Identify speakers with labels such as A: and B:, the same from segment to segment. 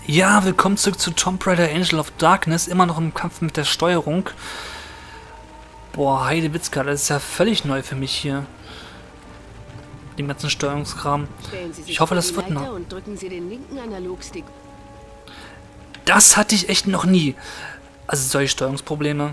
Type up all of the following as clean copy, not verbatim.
A: Ja, willkommen zurück zu Tomb Raider Angel of Darkness. Immer noch im Kampf mit der Steuerung. Boah, Heidewitzka, das ist ja völlig neu für mich hier. Den ganzen Steuerungskram. Ich hoffe, das wird noch.
B: Und drücken Sie den linken Analogstick.
A: Das hatte ich echt noch nie. Also solche Steuerungsprobleme.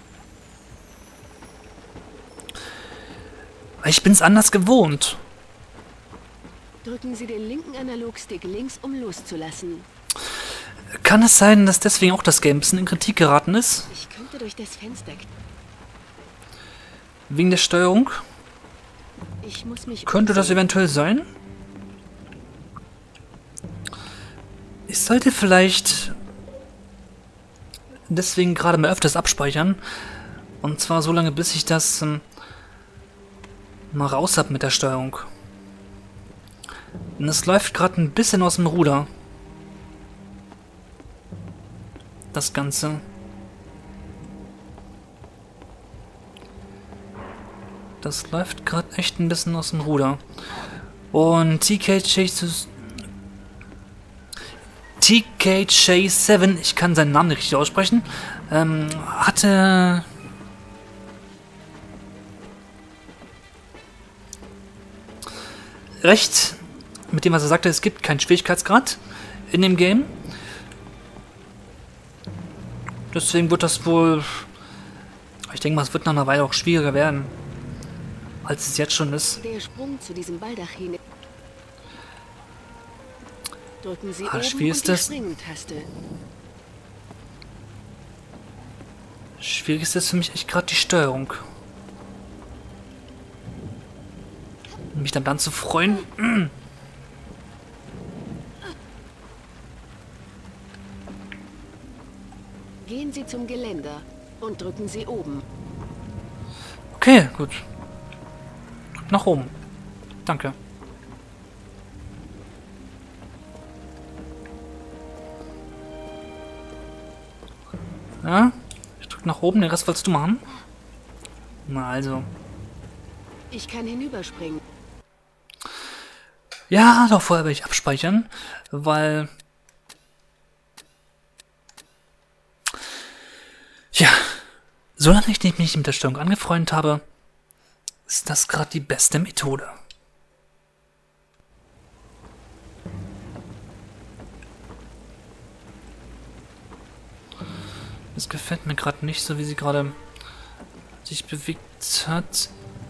A: Ich bin's anders gewohnt.
B: Drücken Sie den linken Analogstick links, um loszulassen.
A: Kann es sein, dass deswegen auch das Game ein bisschen in Kritik geraten ist?
B: Ich könnte durch das Fenster...
A: Wegen der Steuerung?
B: Ich muss mich
A: Könnte das eventuell sein? Ich sollte vielleicht deswegen gerade mal öfters abspeichern. Und zwar so lange, bis ich das mal raus habe mit der Steuerung. Und es läuft gerade ein bisschen aus dem Ruder. Das Ganze. Das läuft gerade echt ein bisschen aus dem Ruder. Und TKJ7, ich kann seinen Namen nicht richtig aussprechen, hatte recht mit dem, was er sagte, es gibt keinen Schwierigkeitsgrad in dem Game. Deswegen wird das wohl, ich denke mal, es wird nach einer Weile auch schwieriger werden, als es jetzt schon ist.
B: Der Sprung zu diesem Baldachin. Drücken Sie oben
A: schwierig ist
B: und die
A: das.
B: Springentaste.
A: Schwierig ist das für mich echt gerade die Steuerung. Mich dann zu freuen.
B: Gehen Sie zum Geländer und drücken Sie oben.
A: Okay, gut. Drück nach oben. Danke. Ja, ich drück nach oben, den Rest wolltest du machen? Na also.
B: Ich kann hinüberspringen.
A: Ja, doch vorher werde ich abspeichern, weil... Ja, solange ich mich nicht mit der Steuerung angefreundet habe, ist das gerade die beste Methode. Das gefällt mir gerade nicht, so wie sie gerade sich bewegt hat.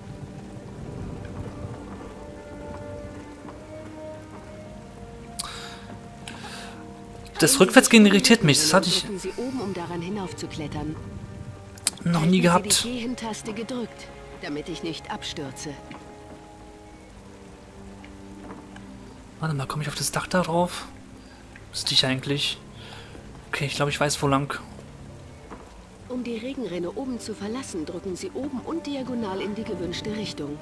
A: Das Rückwärtsgehen irritiert mich. Das hatte ich
B: Drücken Sie oben, um daran hinaufzuklettern.
A: noch nie gehabt.
B: Halten Sie die Gehentaste gedrückt, damit ich nicht abstürze.
A: Warte mal, komme ich auf das Dach da drauf? Müsste ich eigentlich. Okay, ich glaube, ich weiß, wo lang.
B: Um die Regenrinne oben zu verlassen, drücken Sie oben und diagonal in die gewünschte Richtung.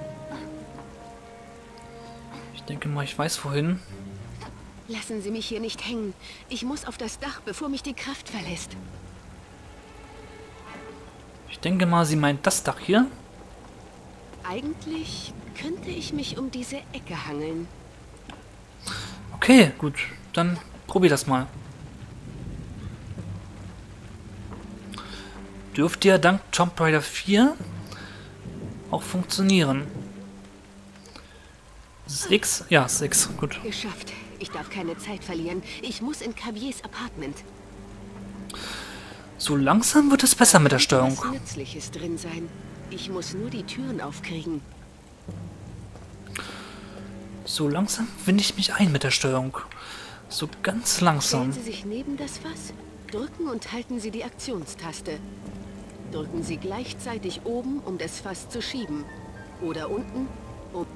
A: Ich denke mal, ich weiß, wohin.
B: Lassen Sie mich hier nicht hängen. Ich muss auf das Dach, bevor mich die Kraft verlässt.
A: Ich denke mal, sie meint das Dach hier.
B: Eigentlich könnte ich mich um diese Ecke hangeln.
A: Okay, gut. Dann probier das mal. Dürfte ja dank Tomb Raider 4 auch funktionieren. Das ist X? Ja, ist X. Gut.
B: Geschafft. Ich darf keine Zeit verlieren. Ich muss in Caviers Apartment.
A: So langsam wird es besser mit der
B: Was
A: Steuerung.
B: Nützliches drin sein. Ich muss nur die Türen aufkriegen.
A: So langsam winde ich mich ein mit der Steuerung. So ganz langsam.
B: Stellen Sie sich neben das Fass, drücken und halten Sie die Aktionstaste. Drücken Sie gleichzeitig oben, um das Fass zu schieben. Oder unten, um...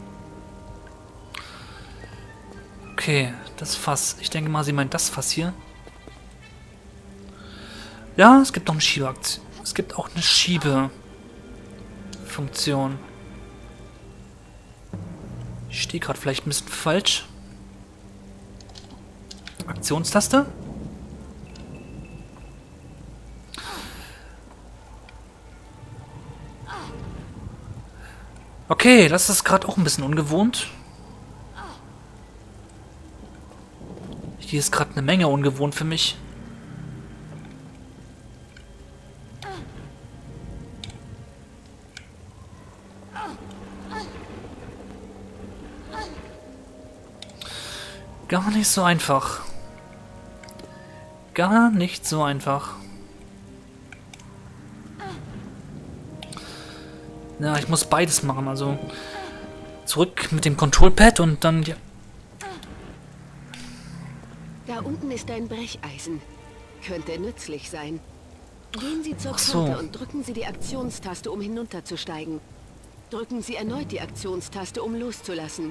A: Okay, das Fass. Ich denke mal, sie meint das Fass hier. Ja, es gibt noch eine Schiebeaktion. Es gibt auch eine Schiebefunktion. Ich stehe gerade vielleicht ein bisschen falsch. Aktionstaste. Okay, das ist gerade auch ein bisschen ungewohnt. Hier ist gerade eine Menge ungewohnt für mich. Gar nicht so einfach. Gar nicht so einfach. Ja, ich muss beides machen, also zurück mit dem Control-Pad und dann... Ja.
B: Da unten ist ein Brecheisen. Könnte nützlich sein. Gehen Sie zur
A: Ach so.
B: Kante und drücken Sie die Aktionstaste, um hinunterzusteigen. Drücken Sie erneut die Aktionstaste, um loszulassen.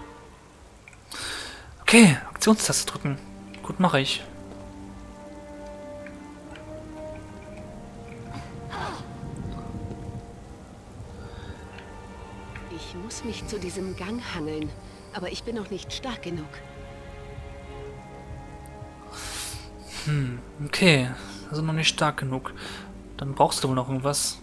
A: Okay, Aktionstaste drücken. Gut, mache ich.
B: Ich muss mich zu diesem Gang hangeln, aber ich bin noch nicht stark genug.
A: Okay, also noch nicht stark genug. Dann brauchst du wohl noch irgendwas.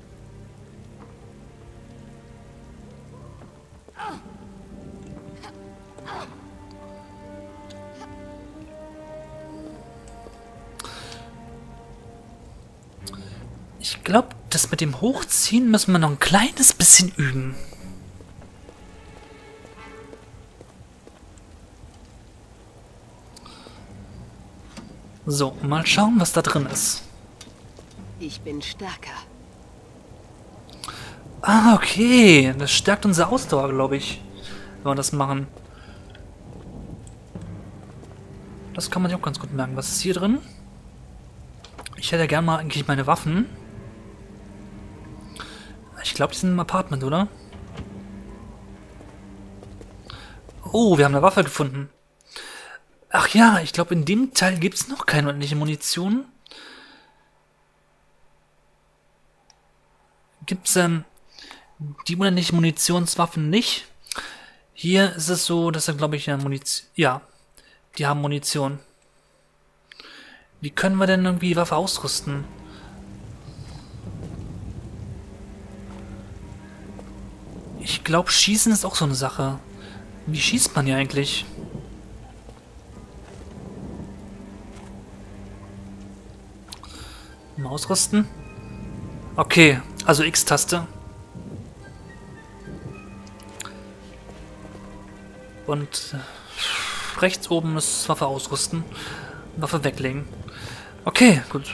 A: Ich glaube, das mit dem Hochziehen müssen wir noch ein kleines bisschen üben. So, mal schauen, was da drin ist.
B: Ich bin stärker.
A: Ah, okay. Das stärkt unsere Ausdauer, glaube ich. Wenn wir das machen. Das kann man sich auch ganz gut merken. Was ist hier drin? Ich hätte ja gerne mal eigentlich meine Waffen. Ich glaube, die sind im Apartment, oder? Oh, wir haben eine Waffe gefunden. Ach ja, ich glaube, in dem Teil gibt es noch keine ordentliche Munition. Gibt es die unendliche Munitionswaffen nicht? Hier ist es so, dass er, glaube ich, Munition... Ja, die haben Munition. Wie können wir denn irgendwie die Waffe ausrüsten? Ich glaube, Schießen ist auch so eine Sache. Wie schießt man hier eigentlich? Mal ausrüsten. Okay, also X-Taste. Und rechts oben ist Waffe ausrüsten. Waffe weglegen. Okay, gut.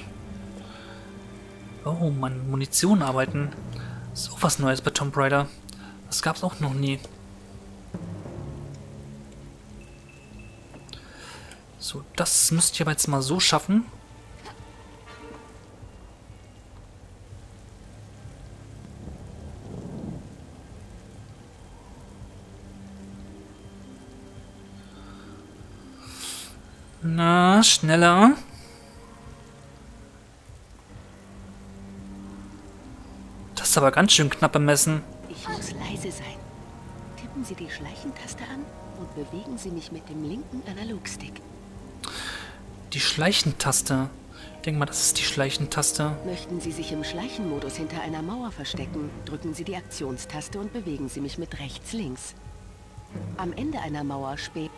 A: Oh, man, Munition arbeiten. Ist auch was Neues bei Tomb Raider. Das gab's auch noch nie. So, das müsste ich aber jetzt mal so schaffen. Na, schneller. Das ist aber ganz schön knapp bemessen.
B: Ich muss leise sein. Tippen Sie die Schleichentaste an und bewegen Sie mich mit dem linken Analogstick.
A: Die Schleichentaste. Ich denke mal, das ist die Schleichentaste.
B: Möchten Sie sich im Schleichenmodus hinter einer Mauer verstecken, drücken Sie die Aktionstaste und bewegen Sie mich mit rechts-links. Am Ende einer Mauer später...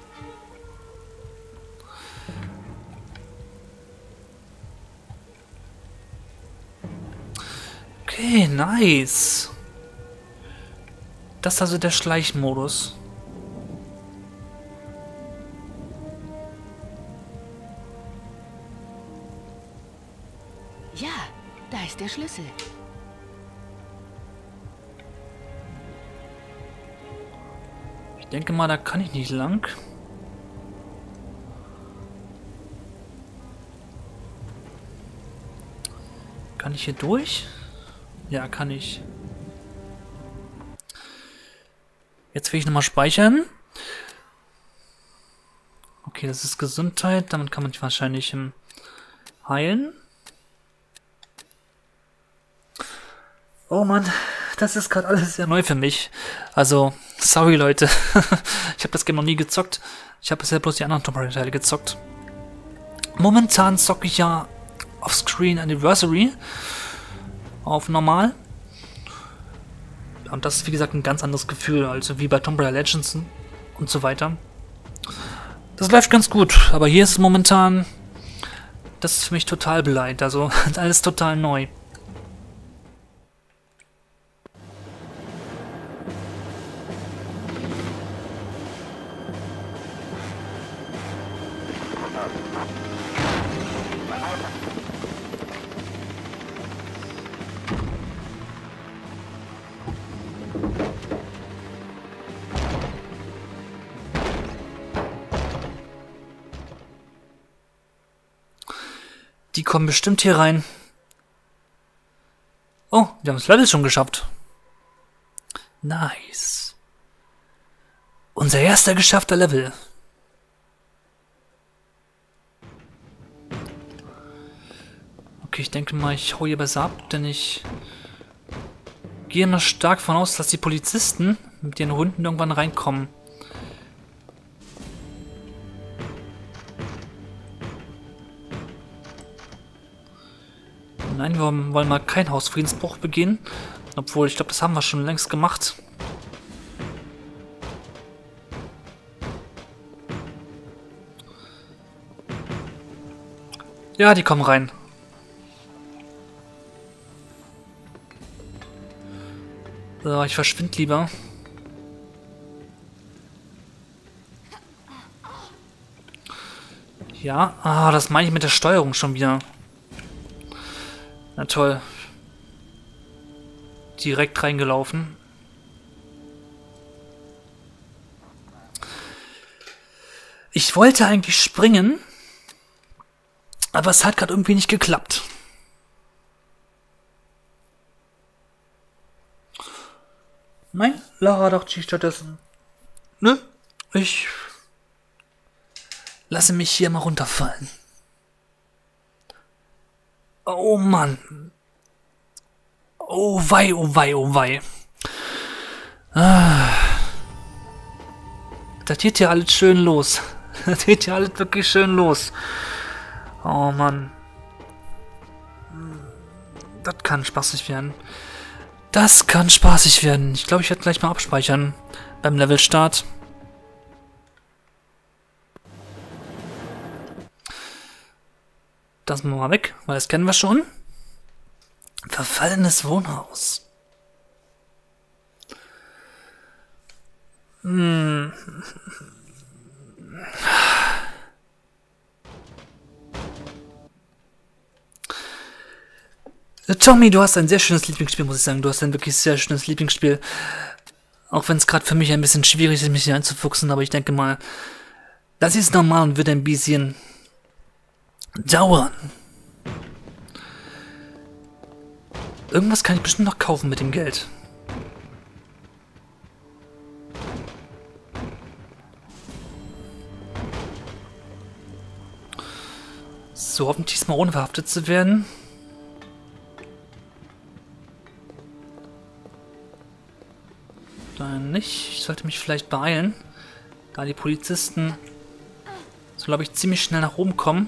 A: Okay, nice. Das ist also der Schleichmodus.
B: Ja, da ist der Schlüssel.
A: Ich denke mal, da kann ich nicht lang. Kann ich hier durch? Ja, kann ich. Jetzt will ich nochmal speichern. Okay, das ist Gesundheit. Damit kann man sich wahrscheinlich heilen. Oh Mann, das ist gerade alles sehr neu für mich. Also, sorry Leute. Ich habe das Game noch nie gezockt. Ich habe bisher bloß die anderen Tomb Raider Teile gezockt. Momentan zocke ich ja Offscreen Anniversary auf normal. Und das ist wie gesagt ein ganz anderes Gefühl, also wie bei Tomb Raider Legends und so weiter. Das läuft ganz gut, aber hier ist es momentan... Das ist für mich total beleidigt, also alles total neu. Die kommen bestimmt hier rein. Oh, wir haben das Level schon geschafft. Nice. Unser erster geschaffter Level. Okay, ich denke mal, ich hau hier besser ab, denn ich gehe mal stark von aus, dass die Polizisten mit ihren Hunden irgendwann reinkommen. Nein, wir wollen mal keinen Hausfriedensbruch begehen. Obwohl, ich glaube, das haben wir schon längst gemacht. Ja, die kommen rein. So, ich verschwinde lieber. Ja, das meine ich mit der Steuerung schon wieder. Na toll. Direkt reingelaufen. Ich wollte eigentlich springen, aber es hat gerade irgendwie nicht geklappt. Nein, Lara dachte ich stattdessen. Nö, ich lasse mich hier mal runterfallen. Oh Mann. Oh wei, oh wei, oh wei. Das geht ja alles schön los. Das geht ja alles wirklich schön los. Oh Mann. Das kann spaßig werden. Das kann spaßig werden. Ich glaube, ich werde gleich mal abspeichern beim Levelstart. Das machen wir mal weg, weil das kennen wir schon. Verfallenes Wohnhaus. Tommy, du hast ein sehr schönes Lieblingsspiel, muss ich sagen. Du hast ein wirklich sehr schönes Lieblingsspiel. Auch wenn es gerade für mich ein bisschen schwierig ist, mich hier einzufuchsen, aber ich denke mal, das ist normal und wird ein bisschen dauern. Irgendwas kann ich bestimmt noch kaufen mit dem Geld. So, hoffentlich mal ohne verhaftet zu werden. Dann nicht. Ich sollte mich vielleicht beeilen, da die Polizisten so, glaube ich, ziemlich schnell nach oben kommen.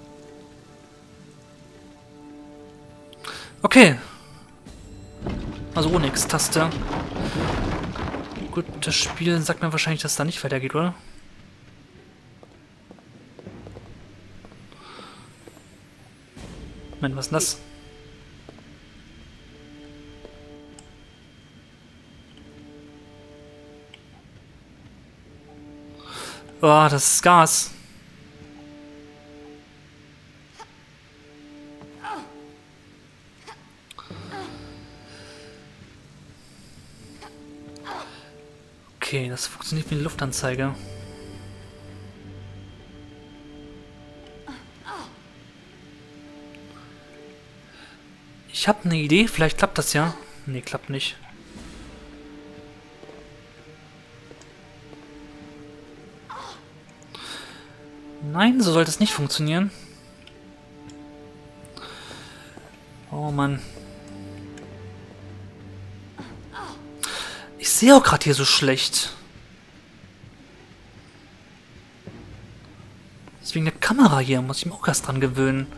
A: Okay. Also Onyx-Taste. Gut, das Spiel sagt mir wahrscheinlich, dass es da nicht weitergeht, oder? Moment, was ist denn das? Oh, das ist Gas. Okay, das funktioniert wie eine Luftanzeige. Ich habe eine Idee, vielleicht klappt das ja. Nee, klappt nicht. Nein, so sollte es nicht funktionieren. Oh Mann. Ich sehe auch gerade hier so schlecht. Deswegen der Kamera hier, muss ich mir auch erst dran gewöhnen.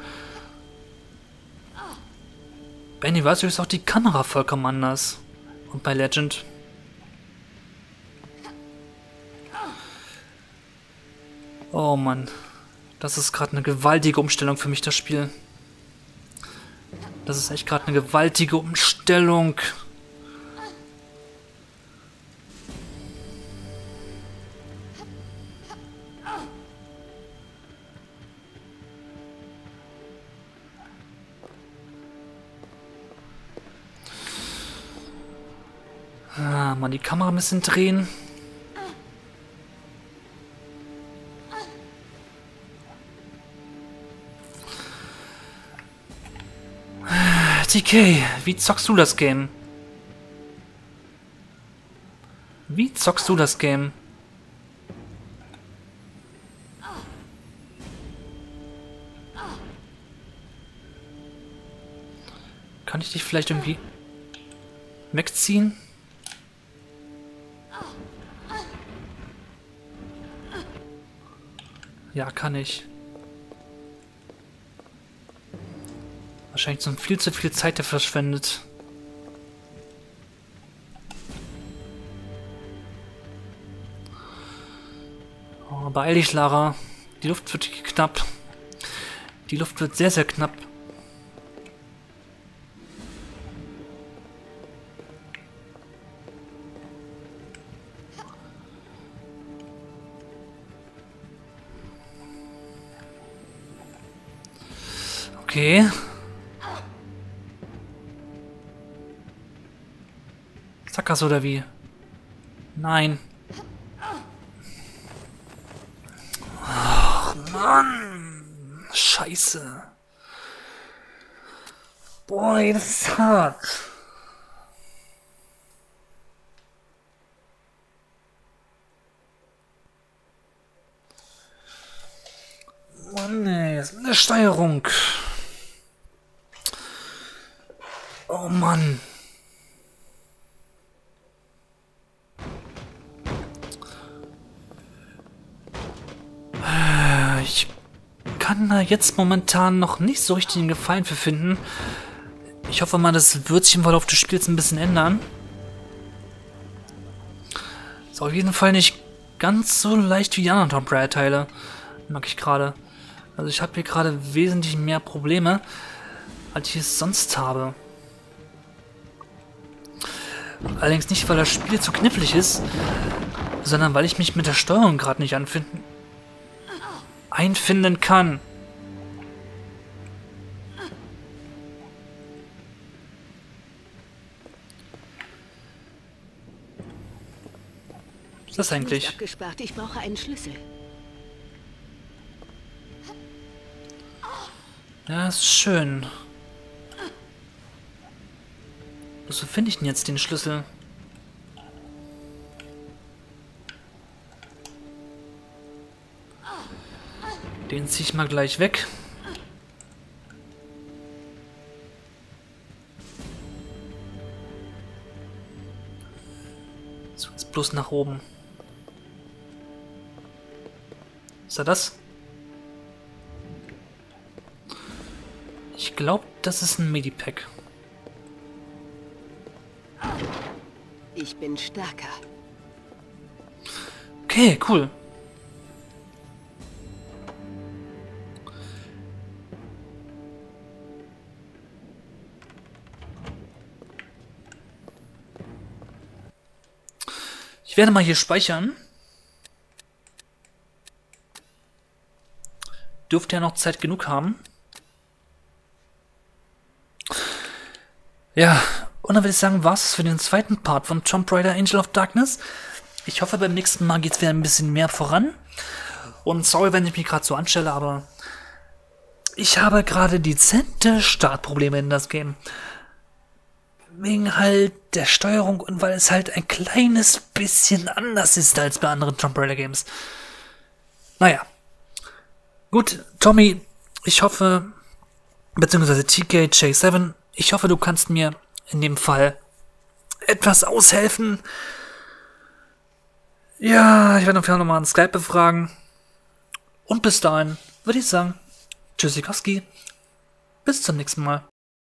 A: Bei Anniversary ist auch die Kamera vollkommen anders. Und bei Legend. Oh Mann. Das ist gerade eine gewaltige Umstellung für mich, das Spiel. Das ist echt gerade eine gewaltige Umstellung. Ah, mal die Kamera ein bisschen drehen. TK, wie zockst du das Game? Wie zockst du das Game? Kann ich dich vielleicht irgendwie wegziehen? Ja, kann ich. Wahrscheinlich so viel zu viel Zeit, der verschwendet. Oh, beeil dich, Lara. Die Luft wird knapp. Die Luft wird sehr, sehr knapp. Okay. Sackgasse oder wie? Nein. Ach, Mann. Scheiße. Boah, das ist hart. Mann, ey, das ist eine Steuerung. Oh Mann. Ich kann da jetzt momentan noch nicht so richtig einen Gefallen für finden. Ich hoffe mal, das wird sich im Verlauf des Spiels ein bisschen ändern. Ist auf jeden Fall nicht ganz so leicht wie die anderen Tomb Raider Teile. Mag ich gerade. Also ich habe hier gerade wesentlich mehr Probleme, als ich es sonst habe. Allerdings nicht, weil das Spiel zu knifflig ist, sondern weil ich mich mit der Steuerung gerade nicht einfinden kann. Was ist das eigentlich?
B: Nicht abgesperrt. Ich brauche einen Schlüssel.
A: Ja, ist schön. Wieso finde ich denn jetzt den Schlüssel? Den ziehe ich mal gleich weg. So, jetzt bloß nach oben. Ist er das? Ich glaube, das ist ein Medipack.
B: Ich bin stärker.
A: Okay, cool. Ich werde mal hier speichern. Dürfte ja noch Zeit genug haben. Ja, und dann würde ich sagen, war es für den zweiten Part von Tomb Raider Angel of Darkness. Ich hoffe, beim nächsten Mal geht es wieder ein bisschen mehr voran. Und sorry, wenn ich mich gerade so anstelle, aber ich habe gerade dezente Startprobleme in das Game. Wegen halt der Steuerung und weil es halt ein kleines bisschen anders ist als bei anderen Tomb Raider Games. Naja. Gut, Tommy, ich hoffe, beziehungsweise TK-J7, ich hoffe, du kannst mir in dem Fall etwas aushelfen. Ja, ich werde auf jeden Fall nochmal an Skype befragen. Und bis dahin würde ich sagen, Tschüssikowski, bis zum nächsten Mal.